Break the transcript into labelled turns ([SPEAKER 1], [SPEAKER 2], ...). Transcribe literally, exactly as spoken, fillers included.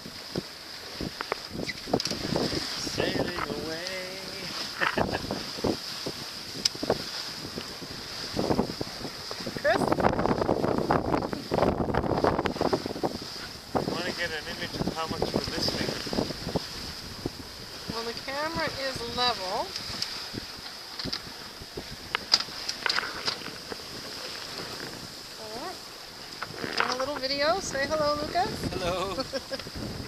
[SPEAKER 1] Sailing away.
[SPEAKER 2] Chris?
[SPEAKER 1] I want to get an image of how much we're listening.
[SPEAKER 2] Well, the camera is level. Alright. Doing a little video. Say hello, Lucas.
[SPEAKER 1] Hello.